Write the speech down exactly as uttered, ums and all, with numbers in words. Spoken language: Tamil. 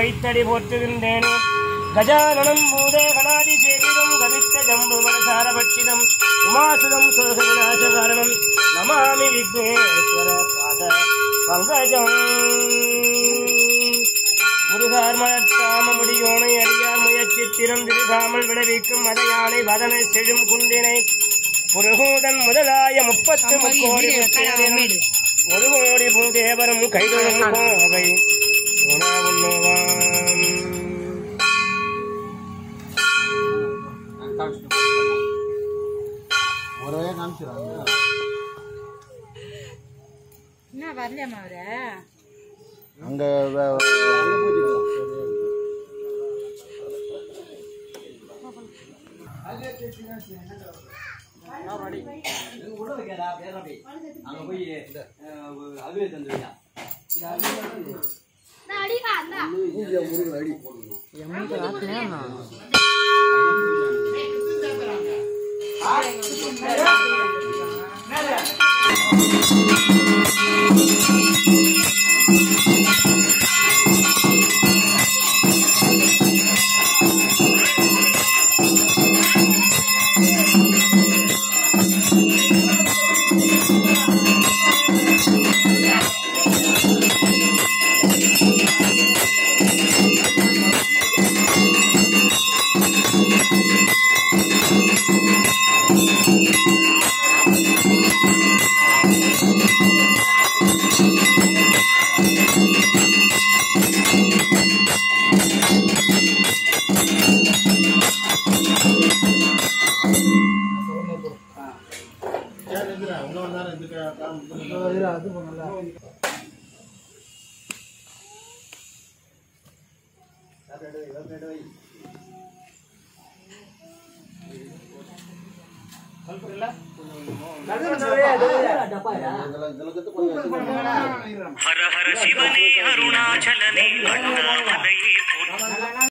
வைத்தடி போற்றுகின்றேனே கஜானனம் பூதே கணாதி சேவிதம் கவித்த ஜம்பு மனசாரபட்சிதம் உமாசுதம் சுரகவிநாசகாரணம் நமாமி விக்னேஸ்வர பாத பங்கஜம் முருகார் மலர்த்தாம முடியோனை அறியார் முயற்சி திறந்திருக்காமல் விளைவிக்கும் மதையானை வதனை செழும் குந்தினை புருகூதன் முதலாய முப்பத்து முக்கோடி ஒரு கோடி பூதேவரும் கைதொழும் கோவை உணவுண்ணுவான் என்ன வரலையாமா அவரு அங்க हर हर शिवने अरुणाचलने अण्णामलये